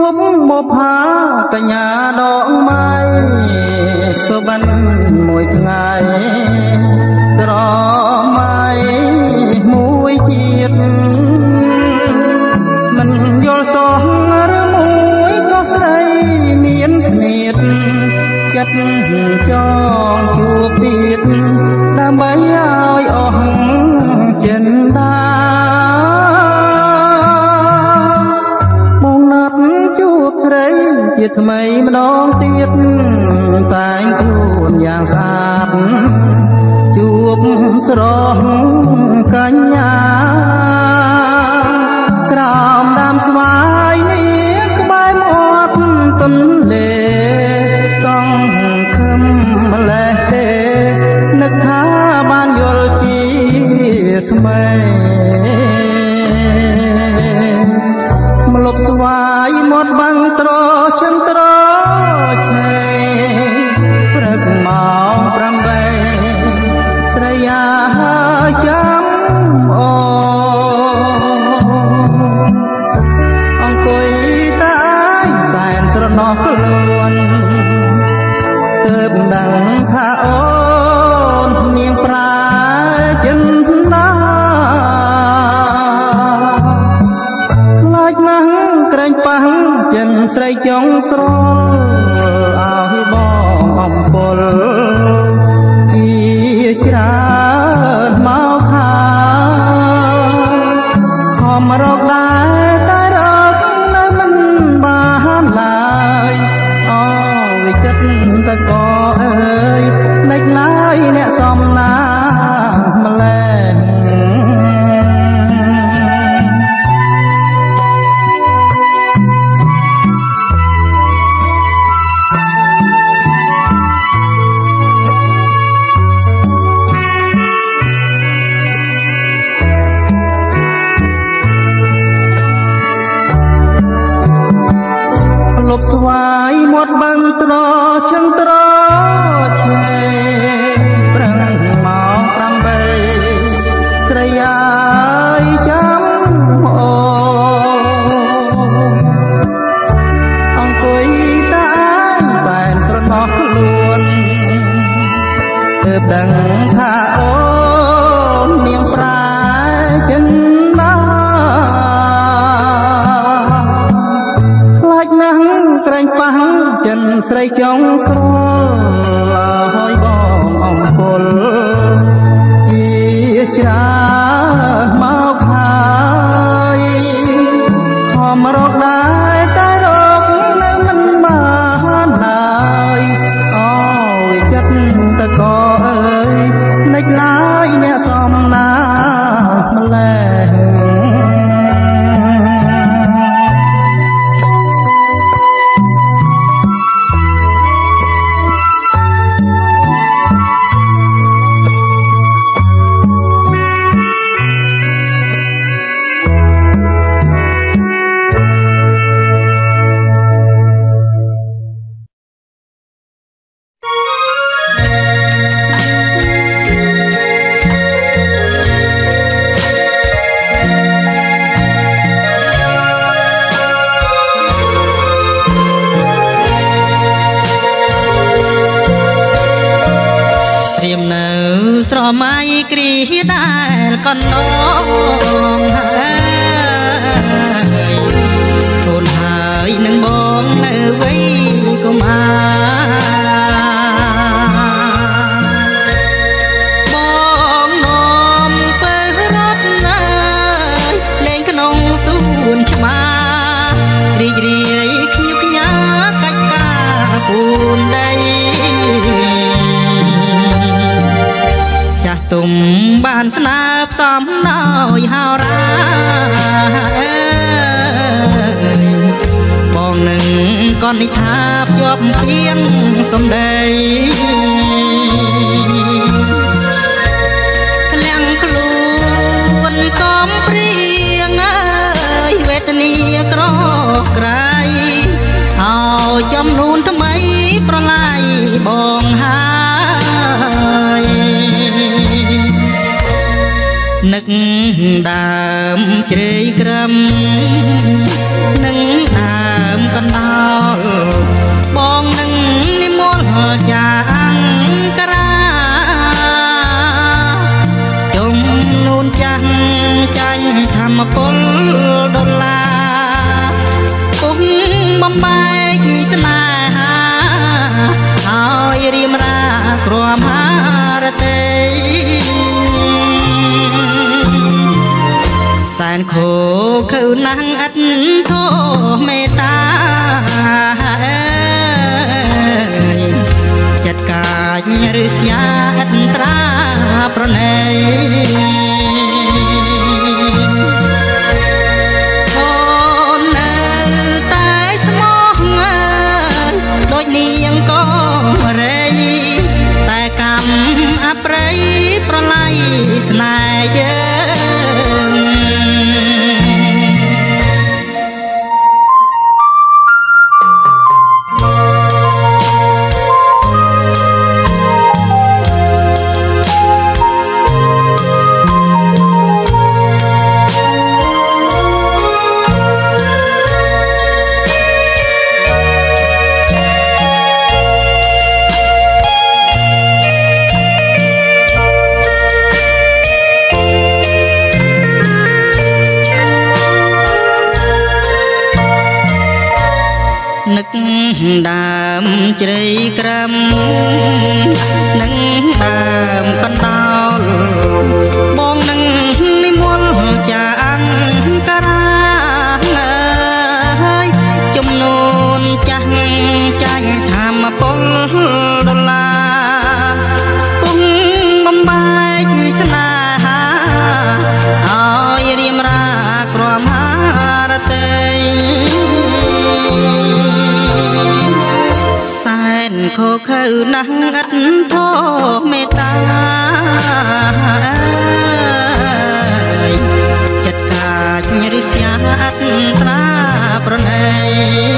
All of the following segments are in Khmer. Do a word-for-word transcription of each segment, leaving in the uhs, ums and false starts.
บบ่พากะญาดอกไม้สุบันมวยไงตรอไม้มวยจีดมันยลสองหรือมวยก็ใส่เมียนสนิทจัดจองจูบติดดำใบอ้อยอ่องเจนดามองนับจูบใส่เกียรติไม่มาดองติดตายខ្លួនយ៉ាងស្អាតជួបស្រស់កញ្ញាក្រោមដើមស្វាយនេះក្បែរមាត់ទន្លេសង្ឃឹមម្លេះទេនឹកថាបានយល់ជាថ្មីម្លប់ស្វាយមាត់បាំងត្រចឹងត្រឆេព្រឹកម៉ោងប្រាំបីស្រយាចាំអូអង្គុយតែសែនស្រណោះខ្លួនទើបដឹងថាអូននាងប្រាចិនណាខ្លាចណាស់ក្រែងប៉ះចិនស្រីចង់ស្រឲ្យបងអំពលជាច្រើនមកហើយហមរកដែរតែរកនៅមិនបានឡើយអូវិចិត្រតកអើយមិនឡើយអ្នកសំណាម្លេះលប់ស្វាយមាត់បាំងត្រចឹងត្រឆេប្រឹងម៉ោងប្រាំបីស្រយាយចាំអូអង្គុយតែបែនស្រណោះខ្លួនទើបដឹងថាអូននាងប្រាចិនណាណាស់ក្រែងប៉ះចិនស្រីចង់ស្រឡាឲ្យបងអង្គុលជាច្រើនមកហើយខំរកដែរតែរកនៅមិនបានឡើយអូវិចិត្រតកអើយនិចឡើយអ្នកសំណាម្លេះគ្រីដែលកណ្ដងហើយកូនហើយនឹងបងនៅវ័យកុមារបងនាំទៅរត់ណាលេងក្នុងសួនច្បាររីករាយខៀវខ្ញាកាច់ការពូនដីចាស់ទុំបានស្នើផ្សំដោយហោរាបងនឹងកននិថាភ្ជាប់ពីងសំដីក្លាំងខ្លួនកំព្រៀងអើយវេទនាក្រក្រៃឲ្យចំនួនថ្មីប្រឡាយបងហើយនឹកដើមជ្រេយក្រឹមនឹងដើមកណ្นังอัตโทเมตตาจัดการหรือเสียอัตราประเนยโอนเอ๋ยตายสมองเอ๋ยโดยนี้ยังก็เรยแต่กรรมอัปไรประไลสนายเยนึกดามใจกรำนึกดามกันดาวมองนึงนิมนต์จางกราจุ่มนูนจังใจทำปนดลาปุ้งบำบายสนาหาเอาเรียมรากรวมหารเตยโคเขานังอัตโทเมตตาจัดการริษยาอัตราประเนย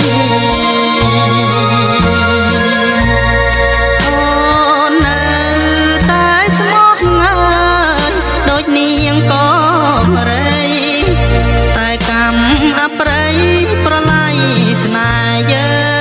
โอนเอ๋ยตายสมองเอ๋ยโดยนี้ยังก็เรยแต่กรรมอัปไรประไลสนายเย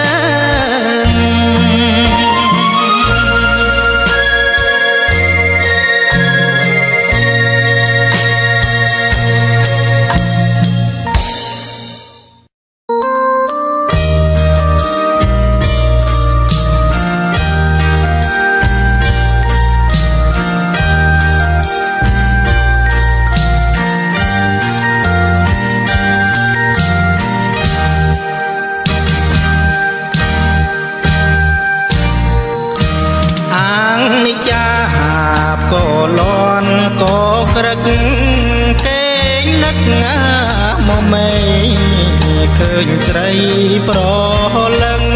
ก็ร้อนก็กระกเกงนักงามไม่เคยใส่ปลอลัง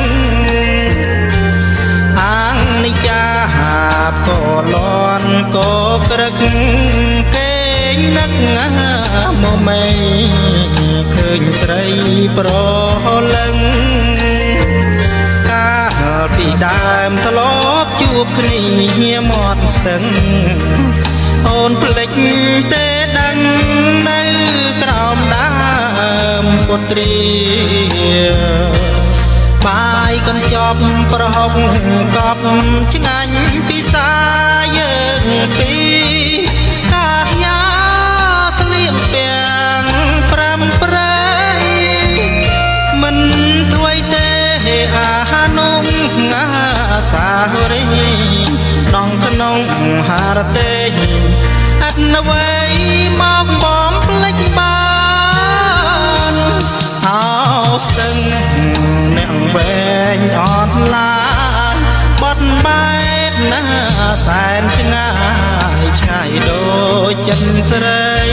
อ่างในจาหาบก็ร้อนก็กระกเกงนักงามไม่เคยใส่ปลอลังปีดามทะลบจูบคณีเฮียหมดสึงโอนเพลงเตดังในกรอมดามปุตรีบายกันจอบประหงกอบชิงันปีสายเยิงปีกายาสเลียมเปียงปรำปรายมันถวยเตอาหนุ่งงาสาหรีน้องขนงหารเตยอัดนไว้มองบอมพลิกบานเอาสึงเนียงเวงอ่อนลาบดใบหน้าแสนจะง่ายชายโดยจันทราย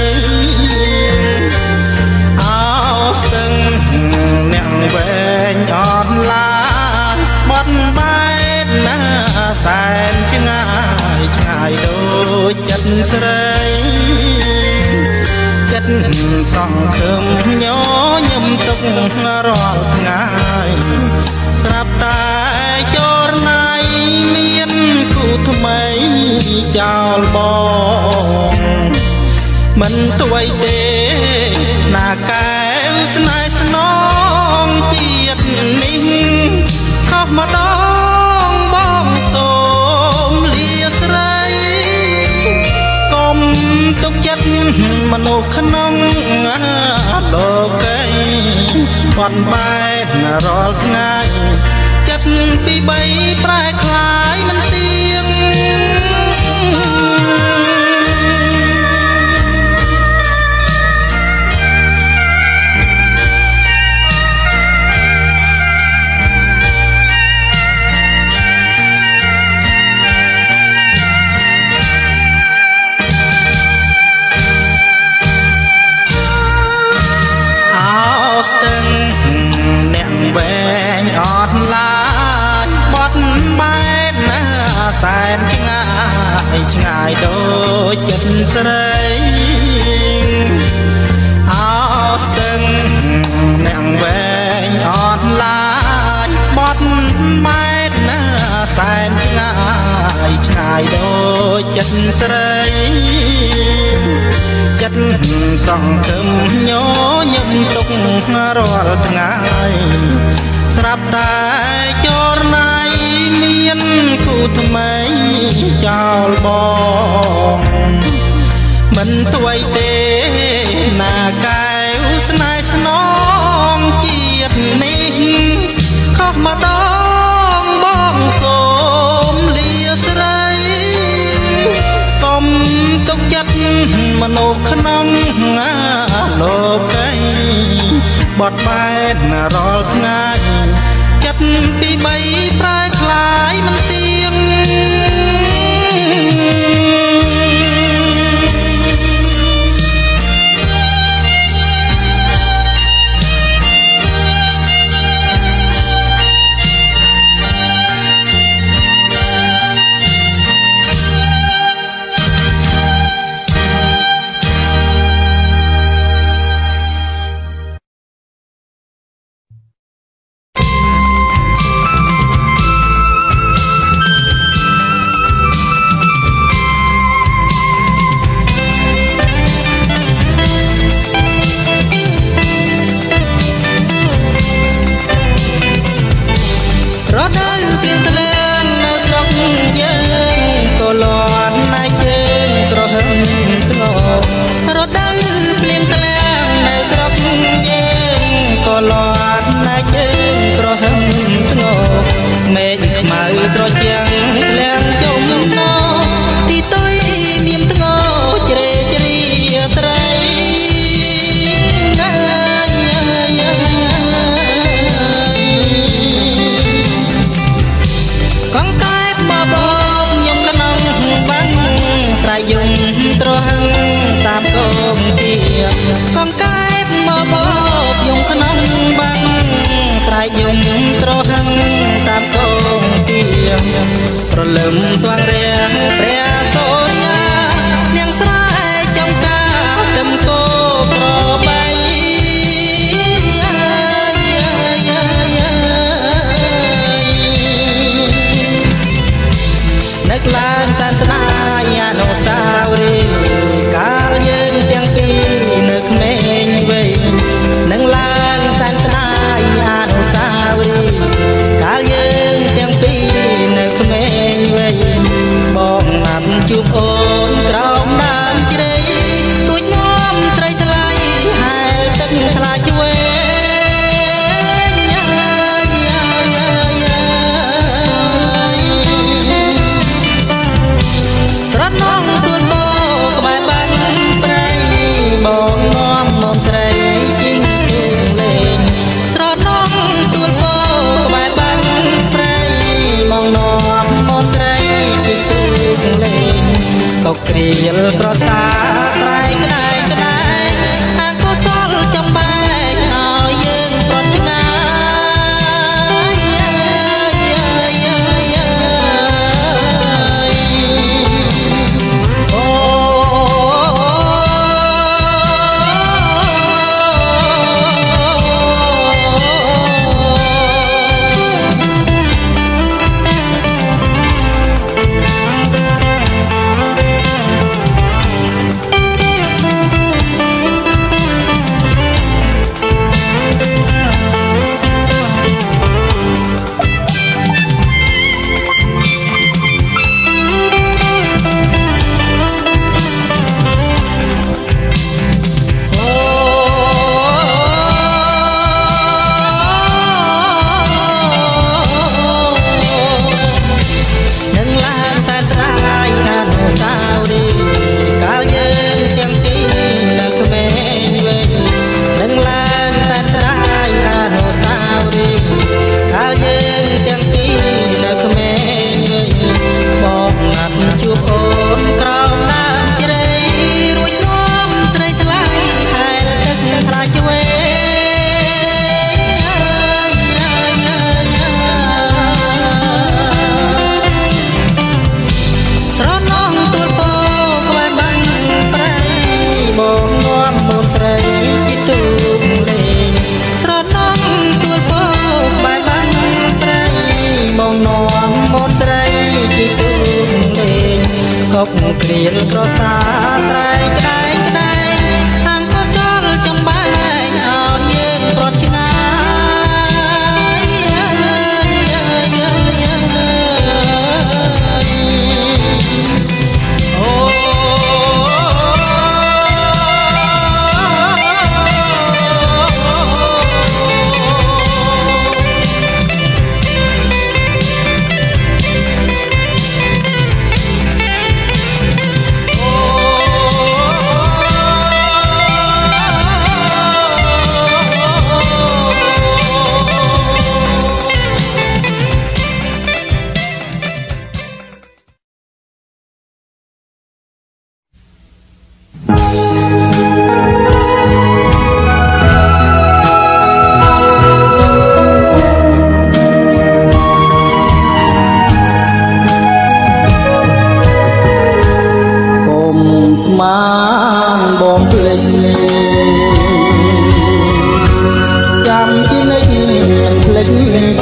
เอาสึงเนียงเวงอ่อนลาบดใบหน้าแสนจะง่ายชายโดยจันทรายจัดส่องเคิมย้อยมตกรอดง่ายสลับตายโจรนายเมียนกูทำไมเจ้าบอกมันตัวเตหน้าแก้วสนายสนองเจียดนิ่งเข้ามาดองบ้องโสมเลียสไรกลมตุกยัดมโนขนมโลกไกวันใบนรกง่ายจัดปีใบปลายคล้ายมันเตียงសែនឆ្ងាយឆ្ងាយដូចចិត្តស្រីអោស្ទឹងអ្នកវែងអត់ឡាយបត់ម៉ែតណាសែនឆ្ងាយឆ្ងាយដូចចិត្តស្រីចិត្តសង្ឃឹមញញឹមទុករាល់ថ្ងៃស្រាប់តែចរណៃមានគូថ្មីចោលបងមិនទួយទេណាកែវស្នេហ៍ស្នងជាតិនេះខុសម្ដងបងសូមលាស្រីកុំទុកចិត្តមនុស្សក្នុងលោកីបត់បែនរាល់ថ្ងៃចិត្តពីបីប្រែคล้ายមិនទៀងព្រលឹមស្វាងរាំងព្រះសូរ្យានាងស្រែចំការទឹមគោប្របីនឹកឡើងសែនស្នាយអនុស្សាវរីយ៍កាលយើងទាំងពីរនៅក្មេងវ័យនឹងឡើងសែនស្នាយអនុស្សាវរីយ៍កាលយើងទាំងពីរនៅក្មេងវ័យបងណាត់ជួបអូនក្រោមដើមជ្រៃទួចងំត្រីថ្លៃហែលទឹកថ្លាឆ្វេងស្រត់នងទួនបោក្បែរបាញ់ព្រៃបងងំមុំស្រីជីងទួងលេងស្រត់នងទួនបោក្បែរបាញ់ព្រៃបងនំមុំស្រីជីងទួងលេងកក្រៀលក្រសាស្រែកក្ដែងក្ដែងអាកុសលចំបែកឲ្យយើងប្រត់ឆ្ងាយអូ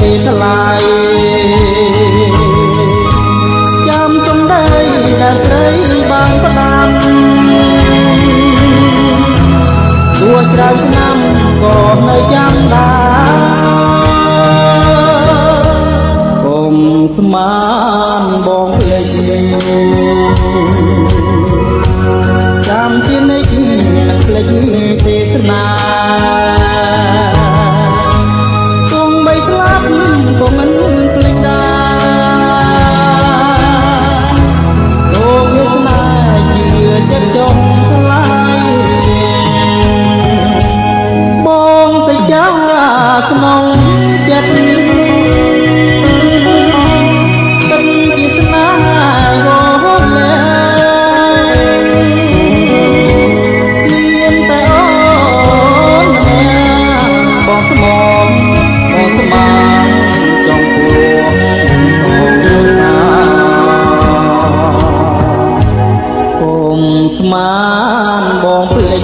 ថ្លៃចាំចង់ได้ដែលស្រីបានផ្ដាំទោះច្រើនឆ្នាំក៏នៅចាំដែរកុំស្មានបងភ្លេចចាំជានិច្ចមិនភ្លេចទេសនាទោះបីស្លាប់ក៏មិនភ្លេចដែរលោកវាស្នេហ៍ជឿចិត្តចង់ថ្លៃបងទៅចាក្នុងចិត្តទឹកជាស្នេហ៍រហូតមានតែអូនម្នាក់បងស្មងបងស្មានចង់ពួងសូមណាគុំស្មានបងភ្លេច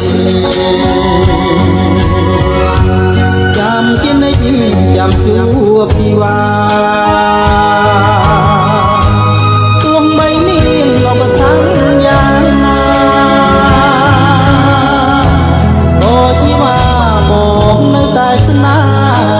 ចាំជានិច្ចចាំជួបជីវ៉ាទោះបីមានលបសង្យាណាក៏ជីវ៉ាបងនៅតែស្នេហ៍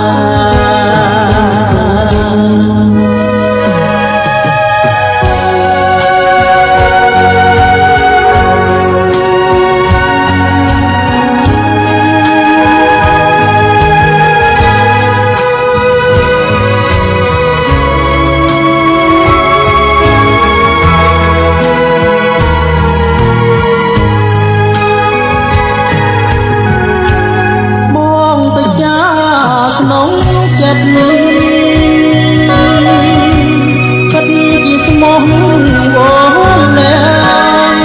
ក្នុងចិត្តគិតជាស្មោះវល់លែង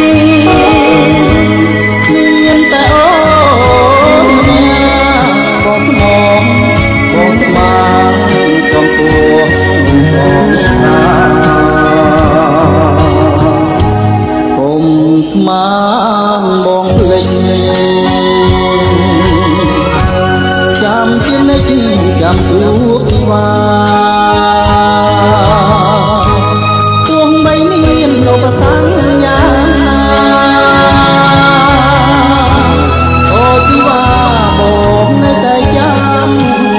មានតែអូនម្នាក់បងស្មងបងស្មានចំពោះសងសាគុំស្មានបងភ្លេចចាំជានិច្ចចាំទូពីវ៉ាទោះបីមានលោកសង្យាណាអូជីវ៉ាបងនៅតែចាំ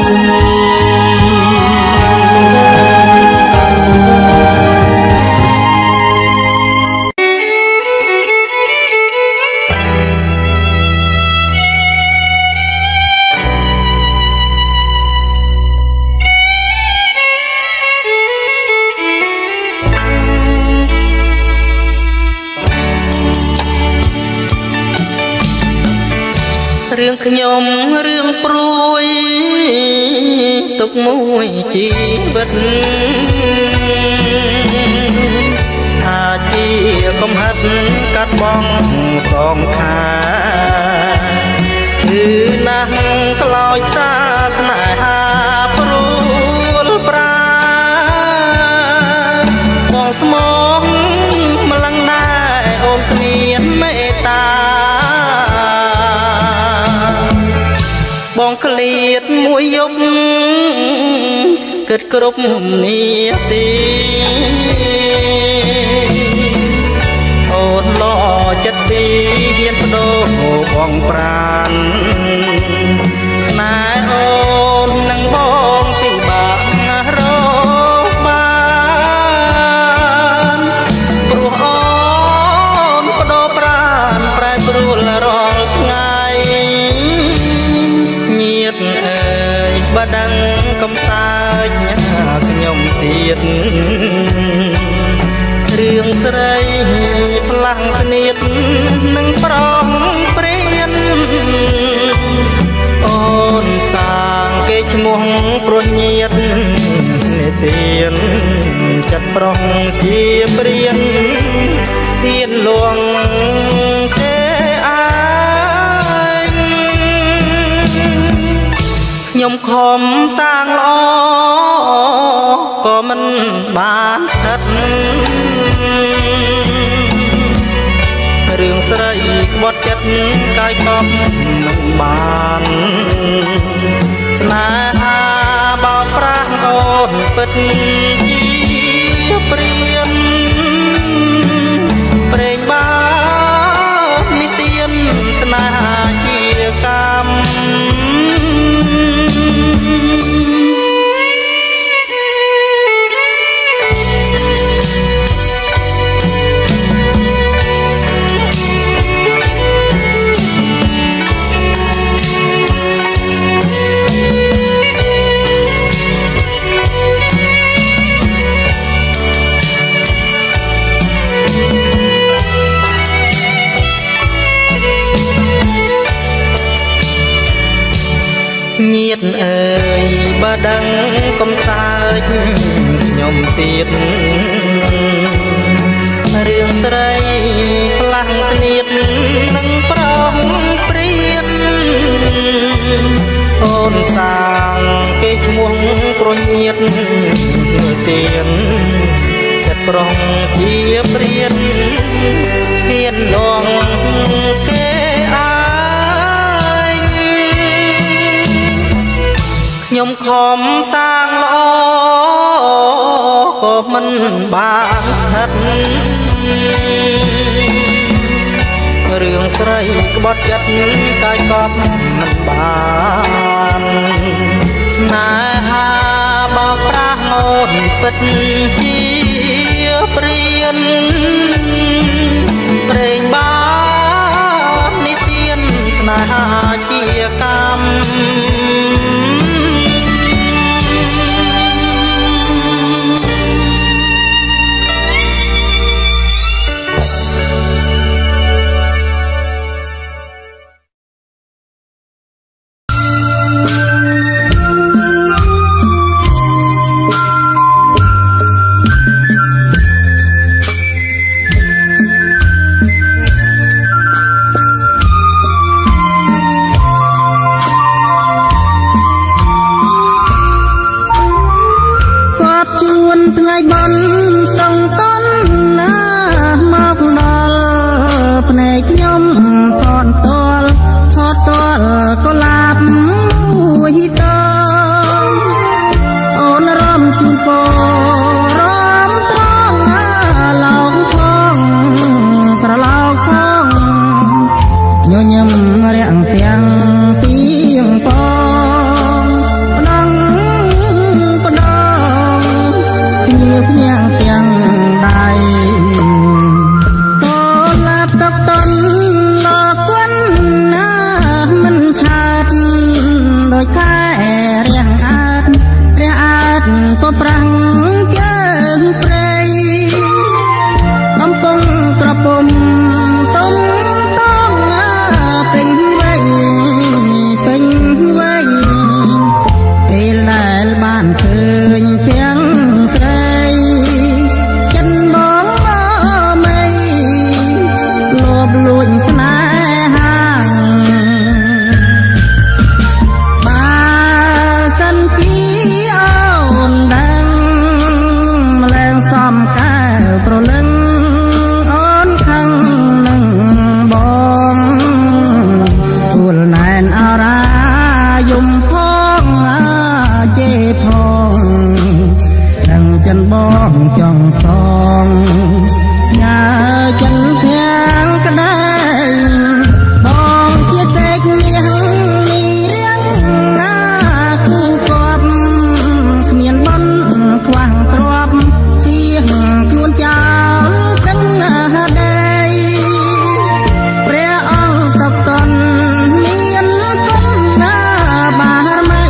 រឿងខ្ញុំរឿងព្រួយទុកមួយជីវិតអាចជាកំហិតកាត់បងសងខាឈឺណាស់ខ្លោចសាស្នេហាព្រួលប្រាបងស្មងម្លឹងដែរអូនគ្មានមេត្តាបងក្លៀតមួយយប់គិតគ្រប់នាទីអូនលោចិត្តទីហ៊ានបដូរបងប្រានស្នេហ៍អូននឹងបងពិបាករកបានព្រោះអូនបដូរប្រានប្រែប្រួលរាល់ថ្ងៃញាតអើយបើដឹងកំសើចខ្ញុំទៀតរឿងស្រីផ្លាំងស្នៀតនឹងប្រងព្រៀនអូនសាងគេឈ្មោះព្រោះញាតនិទានចិត្តប្រុងជាព្រៀនទៀនលួងទេអាយខ្ញុំខំសាងល្អក៏មិនបានស្ថិតរឿងស្រីក្បត់ចិត្តកាយកប់មិនបានស្នេហាបោកប្រាស់ចិត្តជាព្រានប្រេងបានិទានស្នេហាជាកម្មញាតិអើយបើដឹងកំសើចខ្ញុំទៀតរឿងស្រីខ្លាំងស្នៀតនឹងប្រងព្រៀតអូនសាងគេឈ្មោះប្រញាតមើលទៀនចិត្តប្រងជាព្រៀតហ៊ានដងគេខ្ញុំខំសាងល្អក៏មិនបានស្ថិតរឿងស្រីក្បត់ចិត្តកាយកប់មិនបានស្នេហាបោកប្រាស់អូនពិតជាព្រានប្រេងបាននិទានស្នេហាជាកម្ម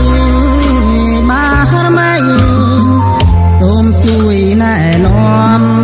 ជួយណែនាំ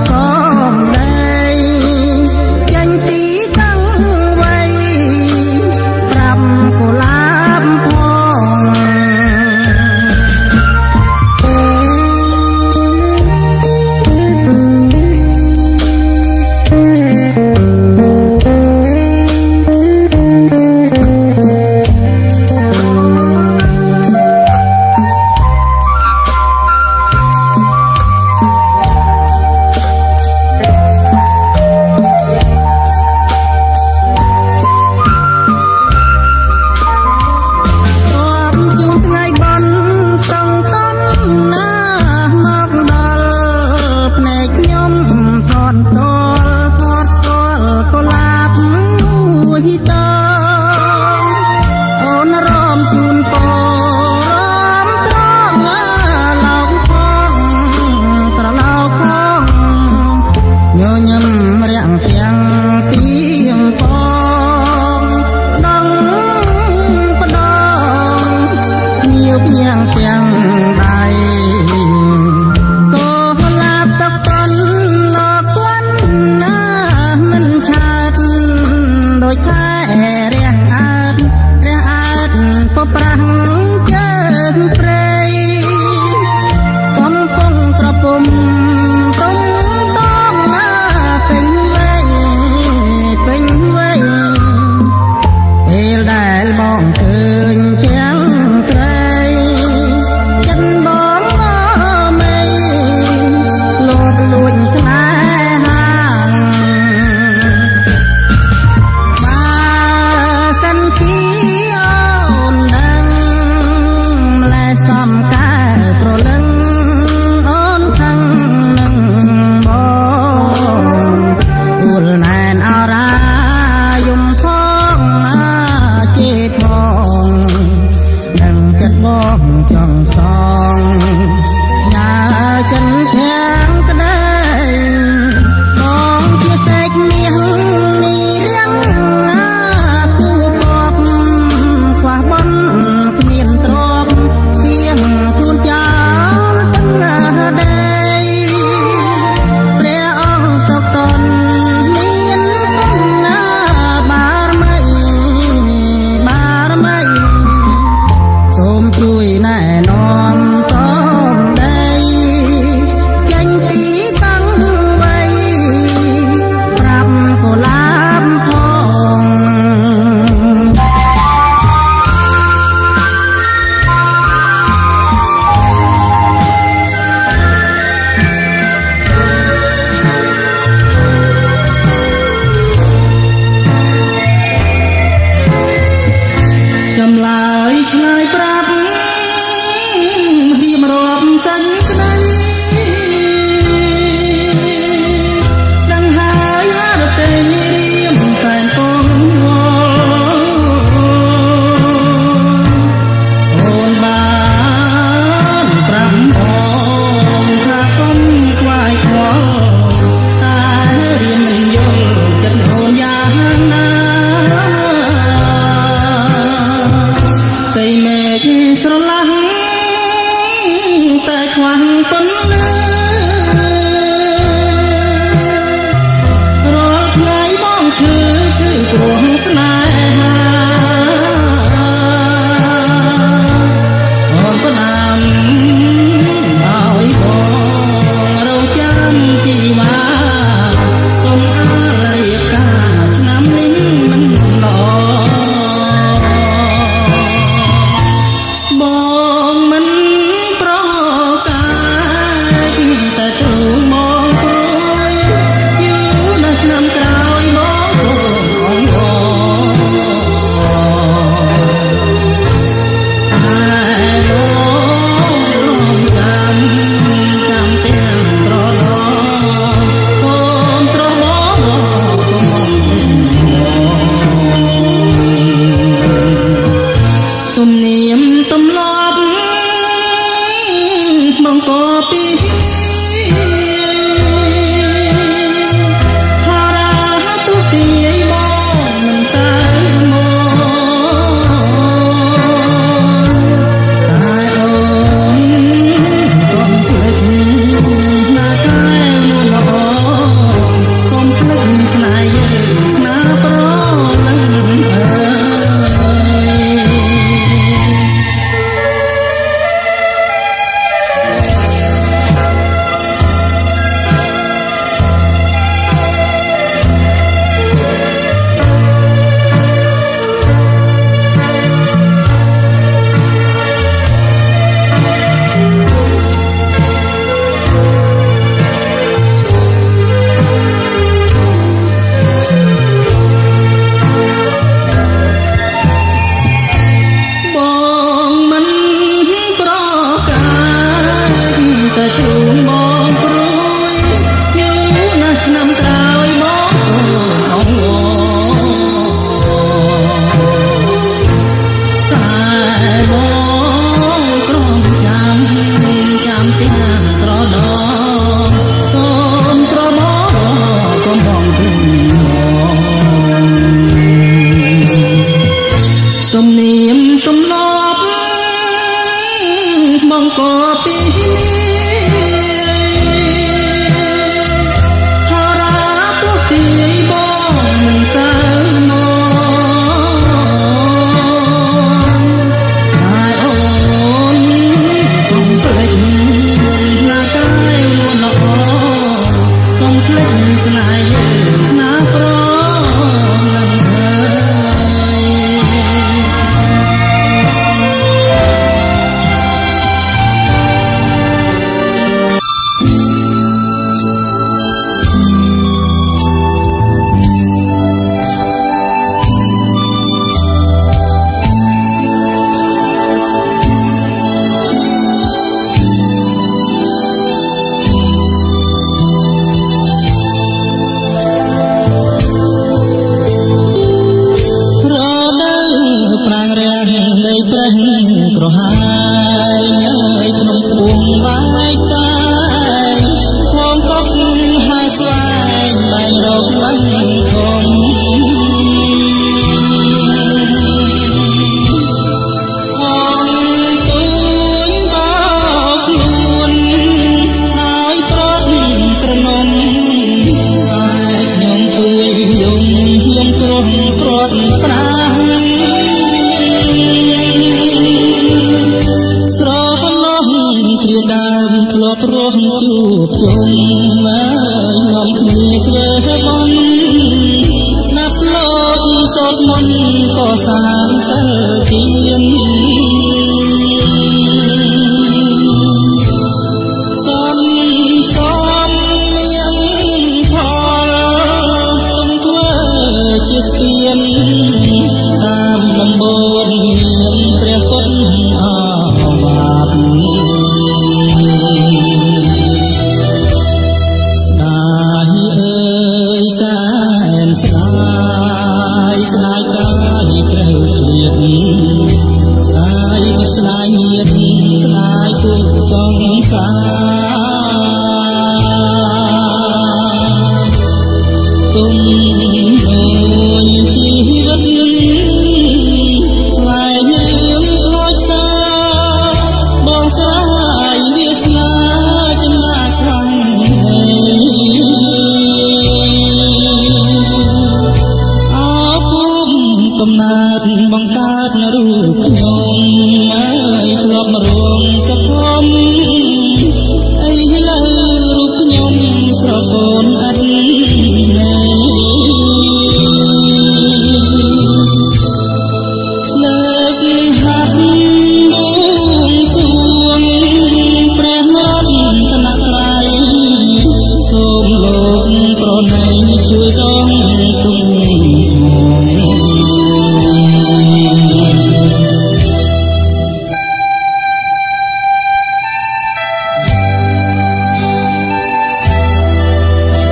ច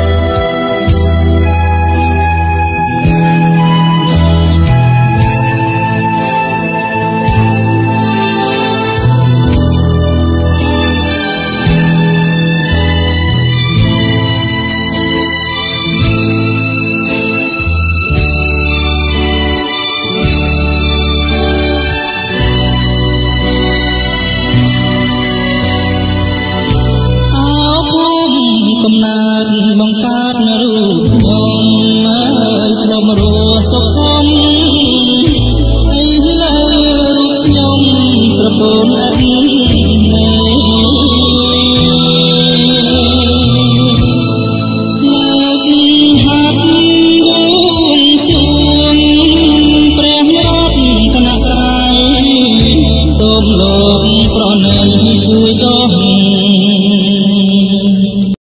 មលោកប្រណីជួយដោះ